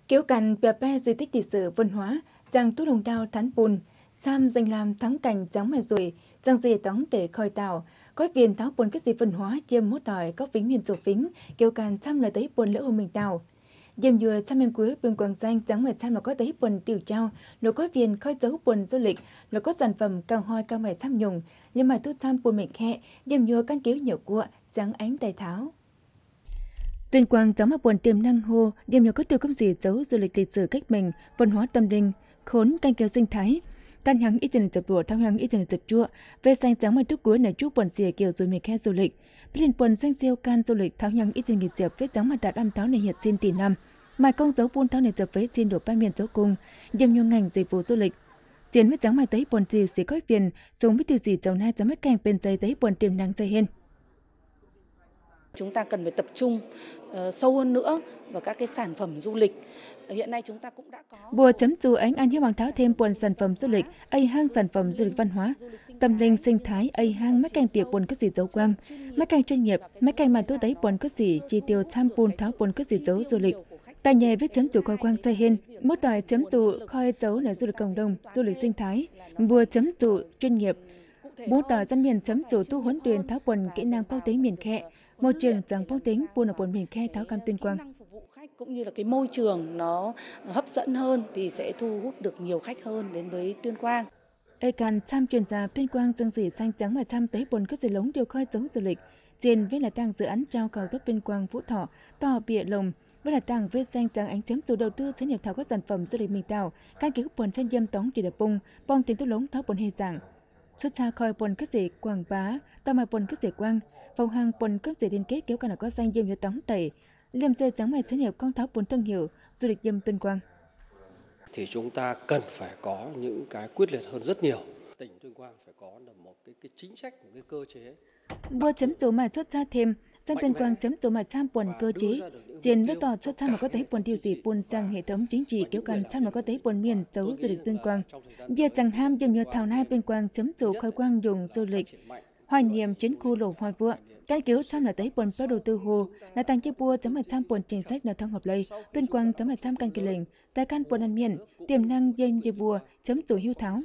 Kiểu cảnh bè bè di tích lịch sử văn hóa, giang tú đồng đao thán bùn, sam danh làm thắng cảnh trắng mài rùi, giang dì tóng để khơi tàu, có viên tháo bùn cái gì văn hóa chiêm mốt tỏi có vĩnh miền sổ phính, kiểu cảnh trăm là đấy bùn lỡ hồ mình tàu. Dìm dừa trăm em cuối bên quảng danh trắng mài trăm là có đấy bùn tiểu trao, nó có viên khơi dấu bùn du lịch, nó có sản phẩm cao hoi cao mài trăm nhung, nhưng mà tu trăm bùn mình khe, dìm dừa căn cứu nhiều cua, trắng ánh tài tháo. Tuyên Quang giáo mà buồn tiềm năng hồ, điểm nhiều có tiêu công gì giấu du lịch lịch sử cách mình, văn hóa tâm linh, khốn canh kéo sinh thái. Căn hắng ít tiền dập đùa thao hắng ít tiền dập chua, về sang trắng mà trúc cuối này chúc buồn xìa kiểu rồi mình khe du lịch. Biết liền buồn doanh siêu can du lịch thao hắng ít tiền nghịch diệp vết trắng mà đạt âm tháo này hiện xin tỷ năm. Mai công dấu buôn tháo này dập với xin đổ ba miền dấu cung, điểm nhiều ngành dịch vụ du lịch. Chiến vết trắng mà tới buồn tiêu xí khói phiền, dùng biết tiêu gì dầu nai trắng mất canh bên dây tới buồn tiềm năng dây hen. Chúng ta cần phải tập trung sâu hơn nữa vào các cái sản phẩm du lịch. Hiện nay chúng ta cũng đã có Bùa chấm chú ánh ăn hiếp bằng tháo thêm buồn sản phẩm du lịch, ai hang sản phẩm du lịch văn hóa, tâm linh sinh thái, ai hang mấy canh tiệc buồn có gì dấu quang, mấy canh chuyên nghiệp, mấy canh mà tôi thấy buồn có gì chi tiêu tham buồn tháo buồn có gì dấu du lịch. Tại nhà viết chấm chủ coi quang xây hen, mốt tỏi chấm chủ khoi dấu là du lịch cộng đồng, du lịch sinh thái, bùa chấm chủ chuyên nghiệp, bố tỏi dân miền chấm chủ tu huấn tuyển tháo buồn kỹ năng phong tính miền khe. Môi trường rằng phong tính buôn ở buồn miền khe tháo cam Tuyên Quang cũng như là cái môi trường nó hấp dẫn hơn thì sẽ thu hút được nhiều khách hơn đến với Tuyên Quang. Ê can tham chuyên gia Tuyên Quang dân dì xanh trắng và tham tới buồn các dì lống điều khơi dấu du lịch. Diện với là tăng dự án trao cầu tốc Tuyên Quang Phú Thọ to bịa lồng với là tăng với xanh trắng ánh chấm chủ đầu tư sẽ nhập thảo các sản phẩm du lịch mình tàu căn cứ buồn xanh dâm tống chỉ đập bung bong tiền tốt lống tháo buồn hề giảng xuất xa khơi buồn các dì quảng bá tao mà buồn các dì quang phòng hàng buồn các dì liên kết kéo cả là có xanh dâm như tống tẩy liêm dê trắng mày sẽ nhập con tháo buồn thương hiệu du lịch dâm Tuyên Quang. Thì chúng ta cần phải có những cái quyết liệt hơn rất nhiều. Tỉnh Tuyên Quang phải có một cái chính sách, một cái cơ chế. Bua chấm chỗ mà xuất ra thêm, sang Tuyên Quang chấm chỗ mà tham buồn cơ chế, diện với tòa xuất tham mà có thấy buồn điều gì buồn sang hệ thống chính trị kéo gần tham mà có thấy buồn miền giấu du lịch Tuyên Quang. Giờ chẳng ham dừng như thảo nai Tuyên Quang chấm chỗ khơi quang dùng du lịch, hoài niệm chiến khu lục hoài vua. Cái kiểu tham là thấy buồn đầu tư hồ, là tăng chi bua chấm mà tham buồn chính sách là thông hợp lây, Tuyên Quang chấm mà tham căn kỳ lệnh, tại căn buồn ăn miền, tiềm năng dân như bùa chấm chỗ hưu tháo.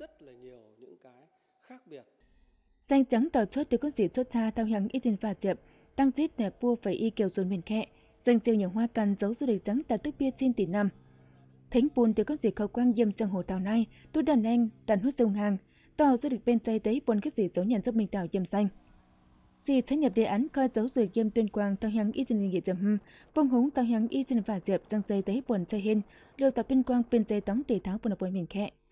Xanh trắng tỏ xuất từ con dịp xuất xa theo hướng ít tiền phạt diệp, tăng dịp để vua phải y kiểu dồn miền khe, doanh siêu nhiều hoa căn giấu du lịch trắng tại tuyết bia xin tỷ năm. Thánh buồn từ con dịp khẩu quang dâm sang hồ tàu nai, tu đàn anh, đàn hút sông hàng, tàu du lịch bên tây tới buồn các dịp giấu nhận giúp mình tàu dâm xanh. Dì thành nhập đề án khơi giấu du lịch dâm Tuyên Quang theo hướng ít tiền nghị dầm bông húng theo hướng ít tiền phạt diệp giang dây tới buồn xây hen, liều tập Tuyên Quang bên dây tống để tháo buồn ở buồn miền khe.